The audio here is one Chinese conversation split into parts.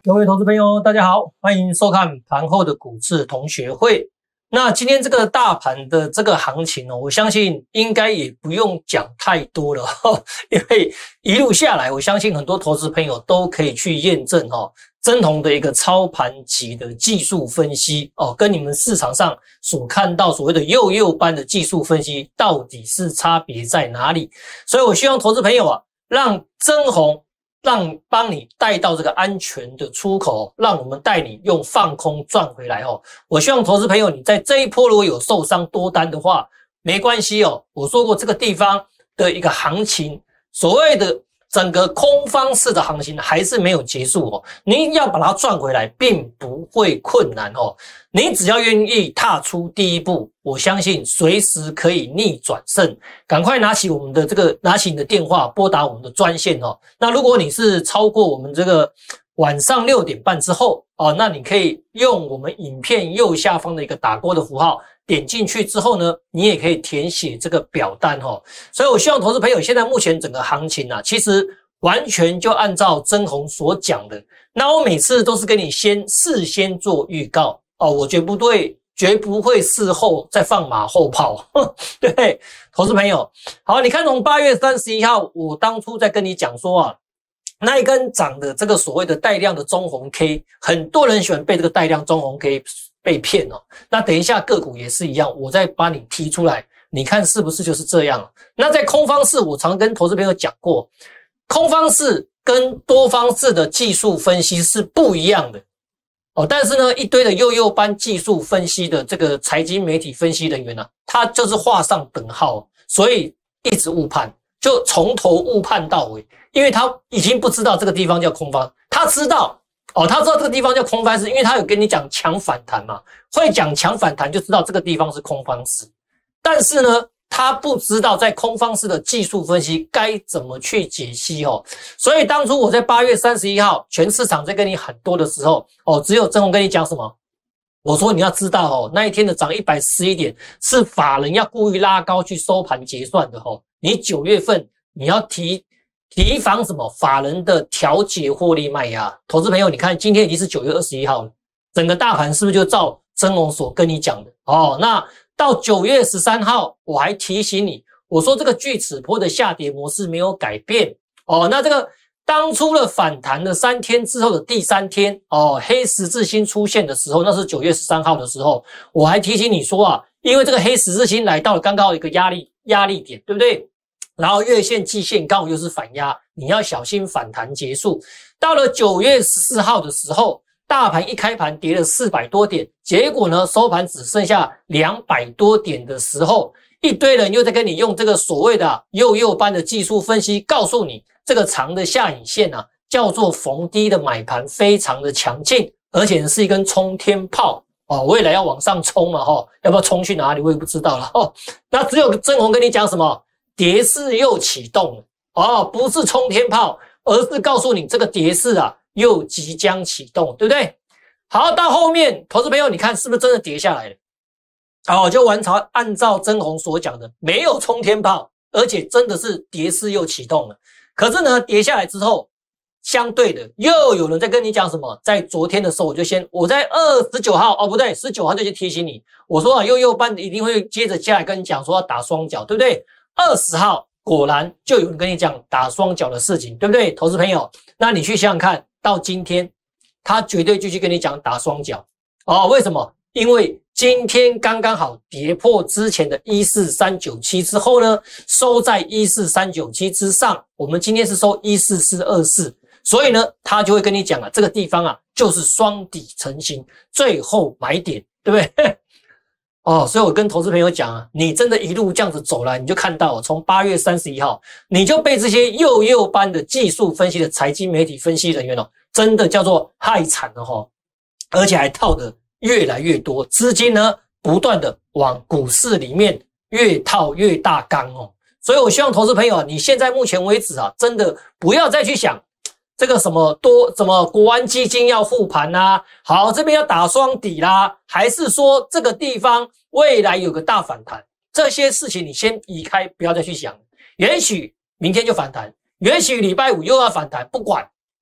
各位投资朋友，大家好，欢迎收看盘后的股市同学会。那今天这个大盘的这个行情我相信应该也不用讲太多了因为一路下来，我相信很多投资朋友都可以去验证曾同的一个操盘级的技术分析跟你们市场上所看到所谓的幼班的技术分析到底是差别在哪里。所以我希望投资朋友让曾弘帮你带到这个安全的出口，让我们带你用放空赚回来我希望投资朋友你在这一波如果有受伤多单的话，没关系我说过这个地方的一个行情，所谓的整个空方式的行情还是没有结束你要把它赚回来并不会困难你只要愿意踏出第一步，我相信随时可以逆转胜。赶快拿起你的电话，拨打我们的专线那如果你是超过我们这个晚上6点半之后那你可以用我们影片右下方的一个打勾的符号点进去之后呢，你也可以填写这个表单所以我希望投资朋友现在目前整个行情其实完全就按照曾弘所讲的，那我每次都是跟你事先做预告我绝不会事后再放马后炮对，投资朋友好，你看从8月31号我当初在跟你讲说那一根涨的这个所谓的带量的中红 K， 很多人喜欢被这个带量中红 K 被骗那等一下个股也是一样，我再把你提出来，你看是不是就是这样那在空方式我常跟投资朋友讲过，空方式跟多方式的技术分析是不一样的但是呢，一堆的幼班技术分析的这个财经媒体分析人员他就是画上等号，所以一直误判，就从头误判到尾，因为他已经不知道这个地方叫空方，他知道这个地方叫空方式，因为他有跟你讲强反弹嘛，会讲强反弹就知道这个地方是空方式，但是呢他不知道在空方式的技术分析该怎么去解析所以当初我在8月31号全市场在跟你很多的时候只有曾弘跟你讲什么，我说你要知道那一天的涨111点是法人要故意拉高去收盘结算的你9月份你要提防什么法人的调节获利卖压。投资朋友你看今天已经是9月21号了，整个大盘是不是就照曾弘所跟你讲的那到9月13号我还提醒你，我说这个锯齿波的下跌模式没有改变那这个当初的反弹的3天之后的第3天黑十字星出现的时候，那是9月13号的时候，我还提醒你说因为这个黑十字星来到了刚刚一个压力点，对不对？然后月线季线刚好又是反压，你要小心反弹结束。到了9月14号的时候，大盘一开盘跌了400多点，结果呢收盘只剩下200多点的时候，一堆人又在跟你用这个所谓的幼班的技术分析告诉你，这个长的下影线叫做逢低的买盘非常的强劲，而且是一根冲天炮未来要往上冲嘛要不要冲去哪里我也不知道了那只有曾弘跟你讲什么，跌势又启动了不是冲天炮，而是告诉你这个跌势又即将启动，对不对？好，到后面投资朋友你看是不是真的跌下来了就按照曾弘所讲的，没有冲天炮，而且真的是跌势又启动了。可是呢跌下来之后，相对的又有人在跟你讲什么，在昨天的时候我在19号不对，19号就去提醒你，我说幼班一定会接着下来跟你讲说要打双脚，对不对？20号果然就有人跟你讲打双脚的事情，对不对？投资朋友，那你去想想看，到今天他绝对继续跟你讲打双脚为什么？因为今天刚刚好跌破之前的14397之后呢，收在14397之上，我们今天是收14424，所以呢他就会跟你讲这个地方就是双底成型，最后买点，对不对所以我跟投资朋友讲你真的一路这样子走来，你就看到从8月31号你就被这些幼班的技术分析的财经媒体分析人员真的叫做害惨了而且还套的越来越多，资金呢不断的往股市里面越套越大缸所以我希望投资朋友你现在目前为止真的不要再去想这个什么国安基金要护盘好这边要打双底啦，还是说这个地方未来有个大反弹，这些事情你先移开，不要再去想，也许明天就反弹，也许礼拜五又要反弹，不管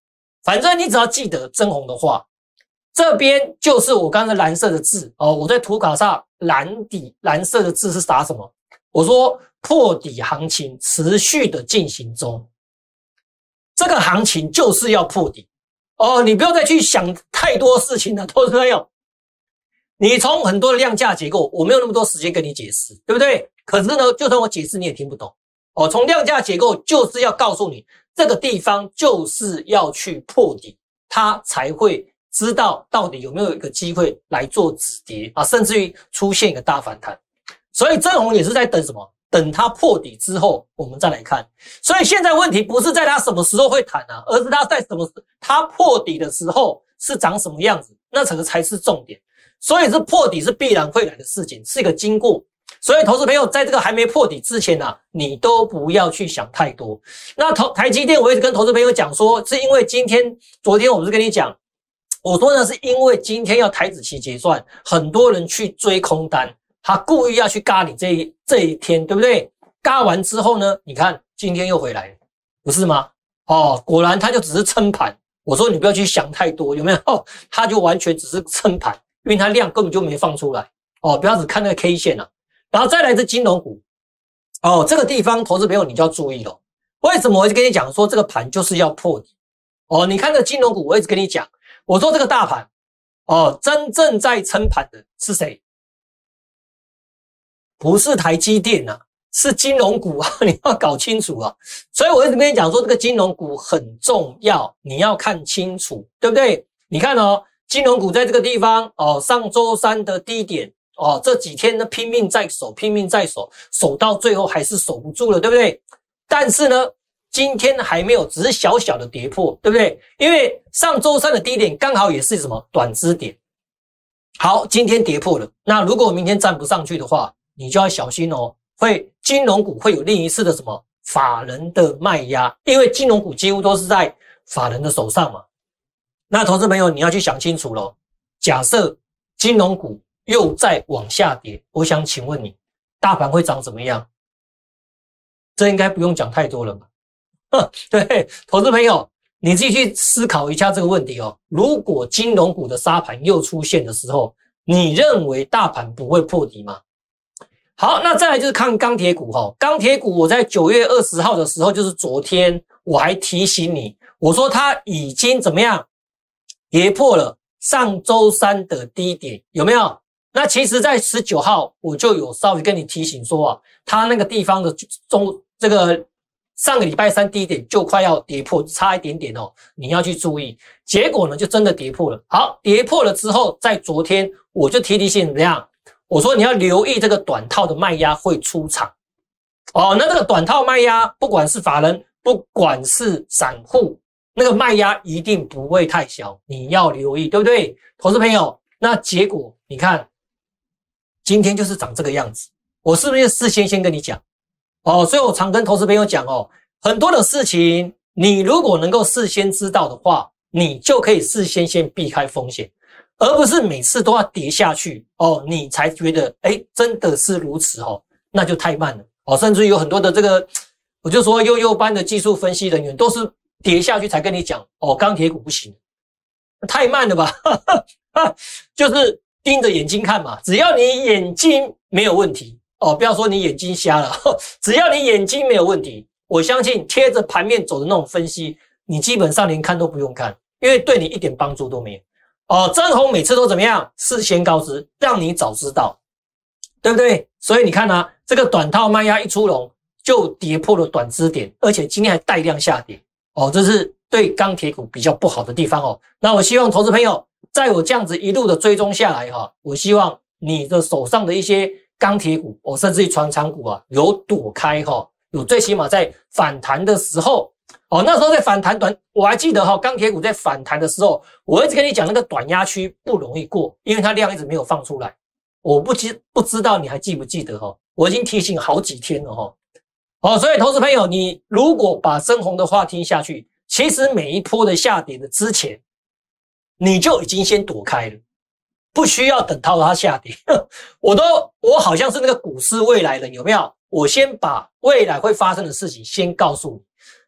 反正你只要记得真红的话，这边就是我刚才蓝色的字哦。我在图卡上蓝色的字是打什么？我说破底行情持续的进行中，这个行情就是要破底哦。你不要再去想太多事情了，投资朋友。你从很多的量价结构，我没有那么多时间跟你解释，对不对？可是呢，就算我解释你也听不懂哦。从量价结构就是要告诉你，这个地方就是要去破底，它才会知道到底有没有一个机会来做止跌啊，甚至于出现一个大反弹。所以正红也是在等什么？等它破底之后，我们再来看。所以现在问题不是在它什么时候会弹啊，而是它在它破底的时候是长什么样子，那这个才是重点。所以这破底是必然会来的事情，是一个经过。所以投资朋友在这个还没破底之前啊，你都不要去想太多。那台积电我一直跟投资朋友讲说，是因为昨天我不是跟你讲，我说呢是因为今天要台指期结算，很多人去追空单，他故意要去嘎你这一天，对不对？嘎完之后呢，你看今天又回来了，不是吗？哦，果然他就只是撑盘。我说你不要去想太多，有没有？哦，他就完全只是撑盘，因为它量根本就没放出来哦。不要只看那个 K 线啊。然后再来是金融股哦，这个地方投资朋友你就要注意了。为什么我一直跟你讲说这个盘就是要破底哦？你看这个金融股，我一直跟你讲，我说这个大盘哦，真正在撑盘的是谁？不是台积电啊，是金融股啊，你要搞清楚啊。所以我一直跟你讲说，这个金融股很重要，你要看清楚，对不对？你看哦，金融股在这个地方哦，上周三的低点哦，这几天呢拼命在守，守到最后还是守不住了，对不对？但是呢，今天还没有，只是小小的跌破，对不对？因为上周三的低点刚好也是什么短支点。好，今天跌破了，那如果明天站不上去的话，你就要小心哦，金融股会有另一次的什么法人的卖压，因为金融股几乎都是在法人的手上嘛。那投资朋友你要去想清楚咯，假设金融股又再往下跌，我想请问你，大盘会长怎么样？这应该不用讲太多了吧？对，投资朋友你自己去思考一下这个问题哦。如果金融股的杀盘又出现的时候，你认为大盘不会破底吗？好，那再来就是看钢铁股哈。钢铁股我在9月20号的时候，就是昨天我还提醒你，我说它已经怎么样跌破了上周三的低点，有没有？那其实在19号我就有稍微跟你提醒说啊，它那个地方的这个上个礼拜三低点就快要跌破，差一点点哦，你要去注意。结果呢就真的跌破了。好，跌破了之后，在昨天我就提醒怎么样？我说你要留意这个短套的卖压会出场哦。那这个短套卖压，不管是法人，不管是散户，那个卖压一定不会太小，你要留意，对不对？投资朋友，那结果你看，今天就是长这个样子，我是不是事先跟你讲哦？所以我常跟投资朋友讲哦，很多的事情，你如果能够事先知道的话，你就可以事先避开风险。而不是每次都要跌下去哦，你才觉得真的是如此哦，那就太慢了哦。甚至有很多的这个，我就说幼班的技术分析人员都是跌下去才跟你讲哦，钢铁股不行，太慢了吧？就是盯着眼睛看嘛，只要你眼睛没有问题哦，不要说你眼睛瞎了，只要你眼睛没有问题，我相信贴着盘面走的那种分析，你基本上连看都不用看，因为对你一点帮助都没有。哦，真红每次都怎么样？事先告知，让你早知道，对不对？所以你看啊，这个短套卖压一出笼，就跌破了短支点，而且今天还带量下跌。哦，这是对钢铁股比较不好的地方哦。那我希望投资朋友，在我这样子一路的追踪下来哈，我希望你的手上的一些钢铁股，甚至于传产股啊，有躲开哈，有最起码在反弹的时候。哦，那时候在反弹我还记得哈，钢铁股在反弹的时候，我一直跟你讲那个短压区不容易过，因为它量一直没有放出来。我不知道你还记不记得哈？我已经提醒好几天了哈。哦，所以投资朋友，你如果把深红的话听下去，其实每一波的下跌的之前，你就已经先躲开了，不需要等到它下跌。我好像是那个股市未来人，有没有？我先把未来会发生的事情先告诉你。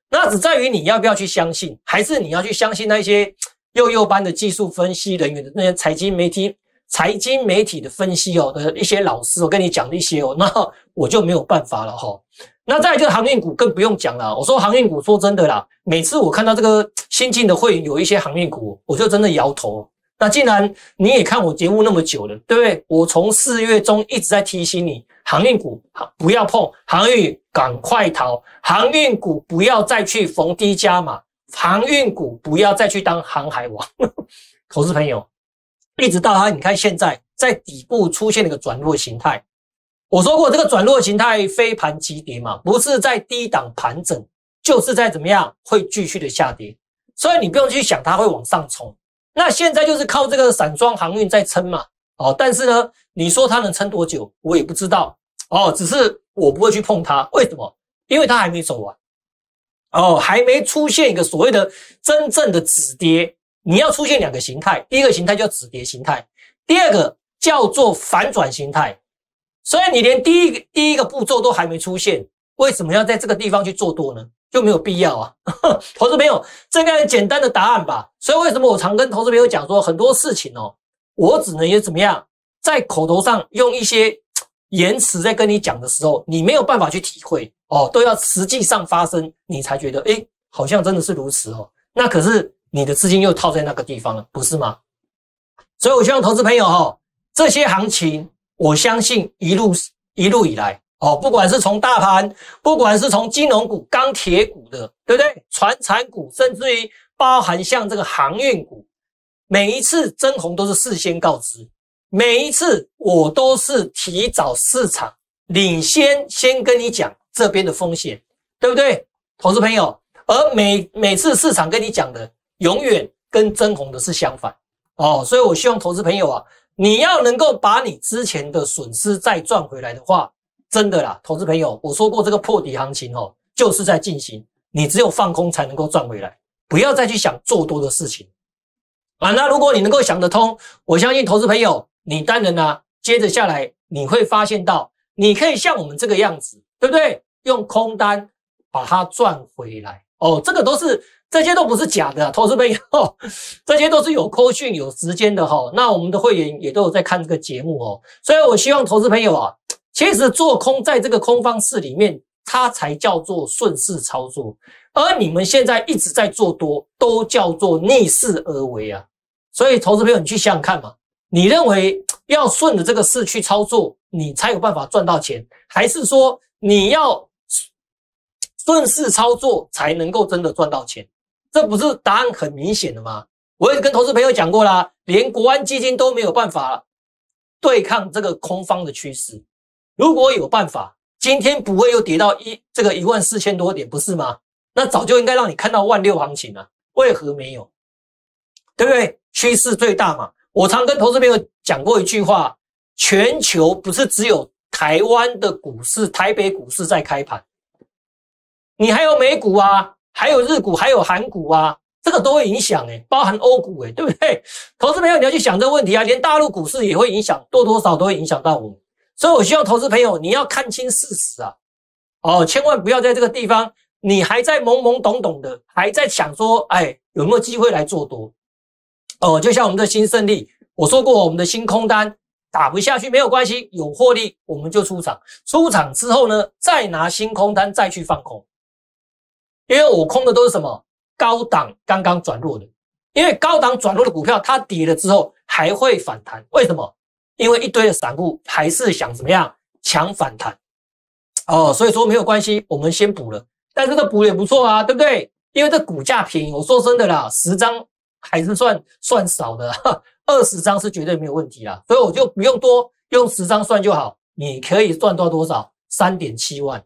那只在于你要不要去相信，还是你要去相信那些幼幼班的技术分析人员的那些财经媒体的分析的一些老师，我跟你讲的一些那我就没有办法了那再来就是航运股更不用讲了，我说航运股说真的啦，每次我看到这个新进的会员有一些航运股，我就真的摇头。那既然你也看我节目那么久了，对不对？我从4月中一直在提醒你，航运股不要碰，航运赶快逃，航运股不要再去逢低加码，航运股不要再去当航海王。投资朋友，一直到你看现在在底部出现了一个转弱形态，我说过这个转弱形态非盘即跌嘛，不是在低档盘整，就是在怎么样会继续的下跌，所以你不用去想它会往上冲。那现在就是靠这个散装航运在撑嘛，但是呢，你说它能撑多久，我也不知道，只是我不会去碰它，为什么？因为它还没走完，还没出现一个所谓的真正的止跌，你要出现2个形态，第一个形态叫止跌形态，第二个叫做反转形态，所以你连第一个步骤都还没出现，为什么要在这个地方去做多呢？就没有必要啊。投资朋友，这个很简单的答案吧。所以为什么我常跟投资朋友讲说，很多事情我只能也怎么样，在口头上用一些言辞在跟你讲的时候，你没有办法去体会都要实际上发生，你才觉得好像真的是如此那可是你的资金又套在那个地方了，不是吗？所以我希望投资朋友这些行情，我相信一路以来不管是从大盘，不管是从金融股、钢铁股的，对不对？传产股，甚至于包含像这个航运股，每一次真红都是事先告知，每一次我都是提早市场领先跟你讲这边的风险，对不对？投资朋友，而每次市场跟你讲的永远跟真红的是相反所以我希望投资朋友你要能够把你之前的损失再赚回来的话，真的啦，投资朋友，我说过这个破底行情就是在进行，你只有放空才能够赚回来，不要再去想做多的事情那如果你能够想得通，我相信投资朋友，你当然接着下来你会发现到，你可以像我们这个样子，对不对？用空单把它赚回来这些都不是假的投资朋友这些都是有扣讯有时间的那我们的会员也都有在看这个节目所以我希望投资朋友其实做空在这个空方式里面，它才叫做顺势操作，而你们现在一直在做多，都叫做逆势而为所以投资朋友，你去想想看嘛，你认为要顺着这个势去操作，你才有办法赚到钱，还是说你要顺势操作才能够真的赚到钱？这不是答案很明显的吗？我也跟投资朋友讲过啦，连国安基金都没有办法对抗这个空方的趋势。如果有办法，今天不会又跌到这个14000多点，不是吗？那早就应该让你看到16000行情了，为何没有？对不对？趋势最大嘛。我常跟投资朋友讲过一句话，全球不是只有台湾的股市，台北股市在开盘，你还有美股还有日股，还有韩股这个都会影响包含欧股对不对？投资朋友你要去想这个问题连大陆股市也会影响，多多少少都会影响到我们。所以我希望投资朋友你要看清事实千万不要在这个地方你还在懵懵懂懂的，还在想说有没有机会来做多就像我们的新胜利，我说过我们的新空单打不下去没有关系，有获利我们就出场，出场之后呢再拿新空单再去放空，因为我空的都是什么高档刚刚转弱的，因为高档转弱的股票它跌了之后还会反弹，为什么？因为一堆的散户还是想怎么样抢反弹所以说没有关系，我们先补了，但这个补也不错对不对？因为这股价便宜，我说真的啦，10张还是算少的20张是绝对没有问题啦，所以我就不用多，用10张算就好，你可以赚到多少 3.7 万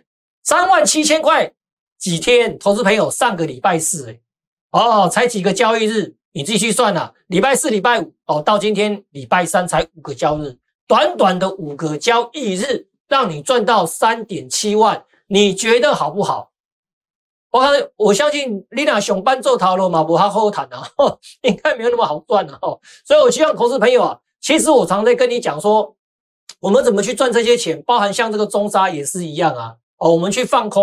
，37000块，几天？投资朋友，上个礼拜四才几个交易日，你自己去算礼拜4、礼拜5到今天礼拜3才5个交易日，短短的5个交易日，让你赚到 3.7 万，你觉得好不好？我相信你若上班做头路嘛，不好谈应该没有那么好赚所以我希望投资朋友其实我常在跟你讲说，我们怎么去赚这些钱，包含像这个中沙也是一样我们去放空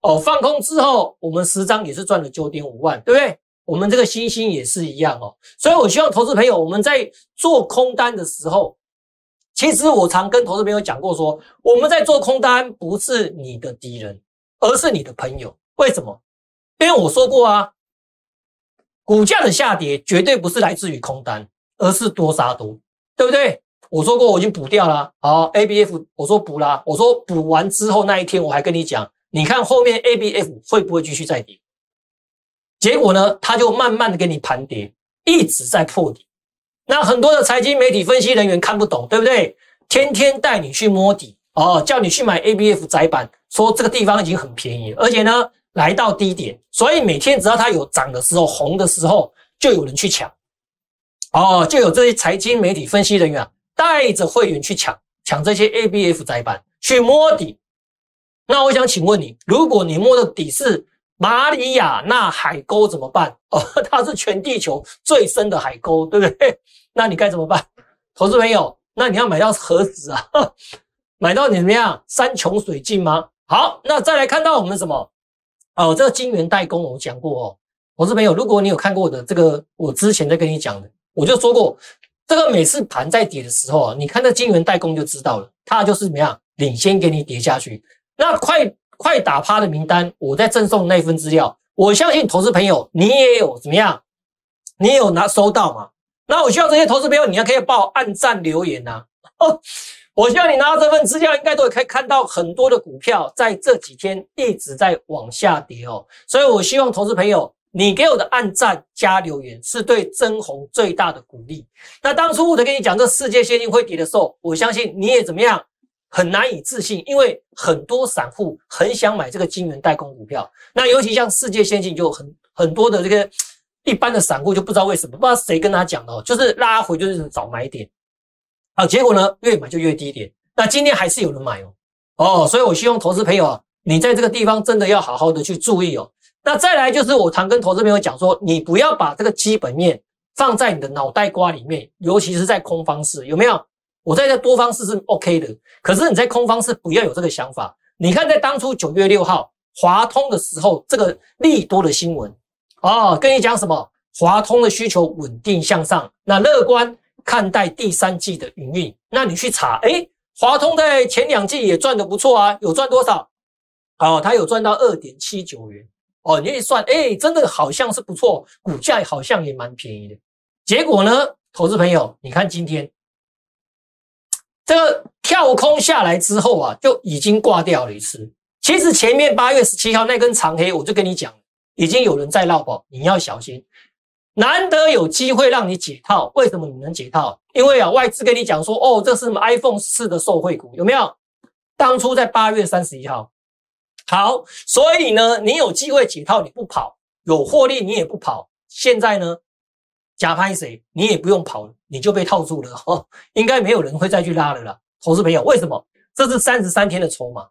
放空之后，我们10张也是赚了9.5万，对不对？我们这个星星也是一样哦。所以我希望投资朋友，我们在做空单的时候，其实我常跟投资朋友讲过说，我们在做空单不是你的敌人，而是你的朋友。为什么？因为我说过啊，股价的下跌绝对不是来自于空单，而是多杀多，对不对？我说过我已经补掉了，好 ，ABF 我说补啦，我说补完之后那一天我还跟你讲，你看后面 ABF 会不会继续再跌？结果呢，它就慢慢的给你盘跌，一直在破底。那很多的财经媒体分析人员看不懂，对不对？天天带你去摸底叫你去买 ABF 载板，说这个地方已经很便宜了，而且呢来到低点，所以每天只要它有涨的时候、红的时候，就有人去抢就有这些财经媒体分析人员带着会员去抢这些 ABF 载板去摸底。那我想请问你，如果你摸的底是马里亚纳海沟怎么办？它是全地球最深的海沟，对不对？那你该怎么办？投资朋友，那你要买到何时啊？买到你怎么样？山穷水尽吗？好，那再来看到我们什么？这个晶圆代工我讲过投资朋友，如果你有看过的这个，我之前在跟你讲的，我就说过，这个每次盘在跌的时候你看那晶圆代工就知道了，它就是怎么样领先给你跌下去。那快打趴的名单，我在赠送那份资料，我相信投资朋友你也有怎么样，你也有收到嘛？那我希望这些投资朋友你要可以帮我按赞留言我希望你拿到这份资料，应该都可以看到很多的股票在这几天一直在往下跌所以我希望投资朋友你给我的按赞加留言是对真红最大的鼓励。那当初我在跟你讲这世界先进会跌的时候，我相信你也怎么样很难以置信，因为很多散户很想买这个晶圆代工股票，那尤其像世界先进就很多的这个一般的散户就不知道为什么，不知道谁跟他讲的就是拉回就是找买点结果呢越买就越低点，那今天还是有人买所以我希望投资朋友你在这个地方真的要好好的去注意那再来就是我常跟投资朋友讲说，你不要把这个基本面放在你的脑袋瓜里面，尤其是在空方式，有没有？我在这多方式是 OK 的，可是你在空方式不要有这个想法。你看在当初9月6号华通的时候，这个利多的新闻跟你讲什么？华通的需求稳定向上，那乐观看待第3季的营运。那你去查华通在前2季也赚得不错有赚多少？它有赚到 2.79 元你一算真的好像是不错，股价好像也蛮便宜的。结果呢，投资朋友你看今天这个跳空下来之后就已经挂掉了一次。其实前面8月17号那根长黑，我就跟你讲，已经有人在绕跑，你要小心。难得有机会让你解套，为什么你能解套？因为外资跟你讲说，这是什么 iPhone 14的受惠股，有没有？当初在8月31号。好，所以呢，你有机会解套，你不跑，有获利你也不跑。现在呢，假拍谁，你也不用跑了，你就被套住了应该没有人会再去拉了啦。投资朋友，为什么？这是33天的筹码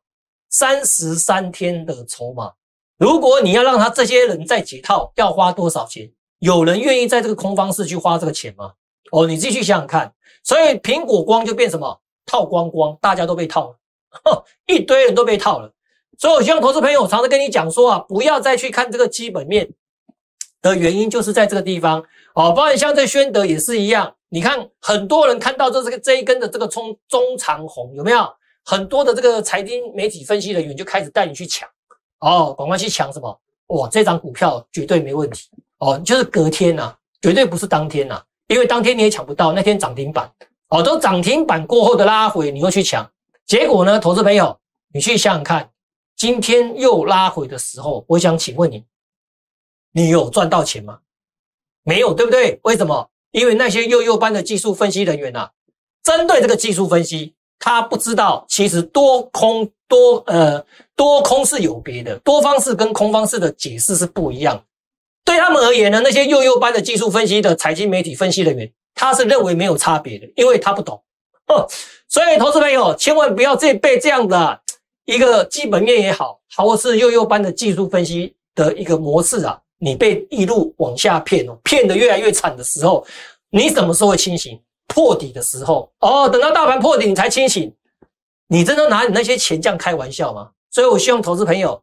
，33天的筹码。如果你要让他这些人再解套，要花多少钱？有人愿意在这个空方式去花这个钱吗？你自己去想想看。所以苹果光就变什么？套光，大家都被套了一堆人都被套了。所以我希望投资朋友常常跟你讲说不要再去看这个基本面的原因就是在这个地方包括像这宣德也是一样，你看很多人看到这一根的这个中长红，有没有？很多的这个财经媒体分析人员就开始带你去抢赶快去抢什么？这张股票绝对没问题就是隔天绝对不是当天因为当天你也抢不到，那天涨停板都涨停板过后的拉回你又去抢，结果呢，投资朋友你去想想看，今天又拉回的时候，我想请问你有赚到钱吗？没有，对不对？为什么？因为那些幼班的技术分析人员针对这个技术分析，他不知道其实多空是有别的，多方式跟空方式的解释是不一样的。对他们而言呢，那些幼班的技术分析的财经媒体分析人员，他是认为没有差别的，因为他不懂所以投资朋友千万不要被这样的一个基本面也好，或是幼班的技术分析的一个模式你被一路往下骗骗得越来越惨的时候，你什么时候会清醒？破底的时候等到大盘破底你才清醒，你真的拿你那些钱这样开玩笑吗？所以我希望投资朋友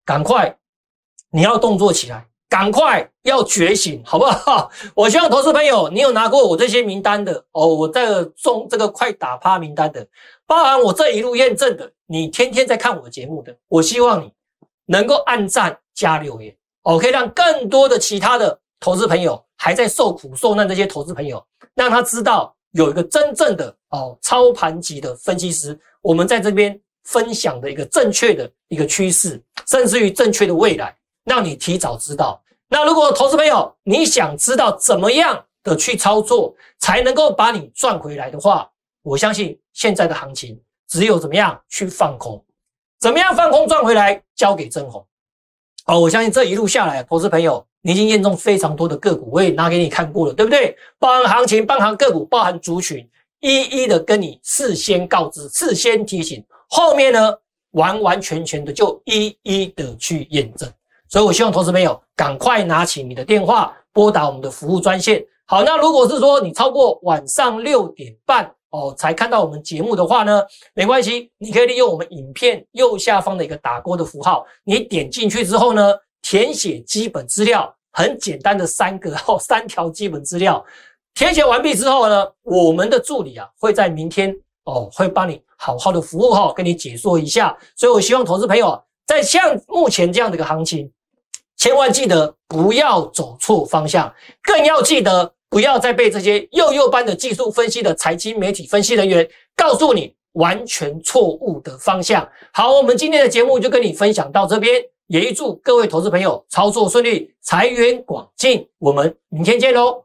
赶快你要动作起来，赶快要觉醒，好不好？我希望投资朋友，你有拿过我这些名单的哦，我中这个快打趴名单的，包含我这一路验证的，你天天在看我的节目的，我希望你能够按赞加留言，可以让更多的其他的投资朋友还在受苦受难这些投资朋友，让他知道有一个真正的操盘级的分析师，我们在这边分享的一个正确的一个趋势，甚至于正确的未来，让你提早知道。那如果投资朋友你想知道怎么样的去操作才能够把你赚回来的话，我相信现在的行情只有怎么样去放空，怎么样放空赚回来，交给真红。我相信这一路下来，投资朋友你已经验证非常多的个股，我也拿给你看过了，对不对？包含行情，包含个股，包含族群，一一的跟你事先告知，事先提醒，后面呢完完全全的就一一的去验证。所以我希望投资朋友赶快拿起你的电话，拨打我们的服务专线。好，那如果是说你超过晚上6点半才看到我们节目的话呢，没关系，你可以利用我们影片右下方的一个打勾的符号，你点进去之后呢，填写基本资料，很简单的3条基本资料，填写完毕之后呢，我们的助理会在明天会帮你好好的服务跟你解说一下。所以我希望投资朋友在像目前这样的一个行情，千万记得不要走错方向，更要记得不要再被这些幼班的技术分析的财经媒体分析人员告诉你完全错误的方向。好，我们今天的节目就跟你分享到这边，也预祝各位投资朋友操作顺利，财源广进。我们明天见咯。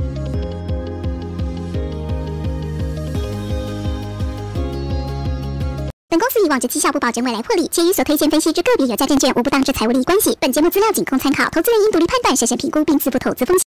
本公司以往之绩效不保证未来获利，且与所推荐分析之个别有价证券无不当之财务利益关系。本节目资料仅供参考，投资人应独立判断、审慎评估并自负投资风险。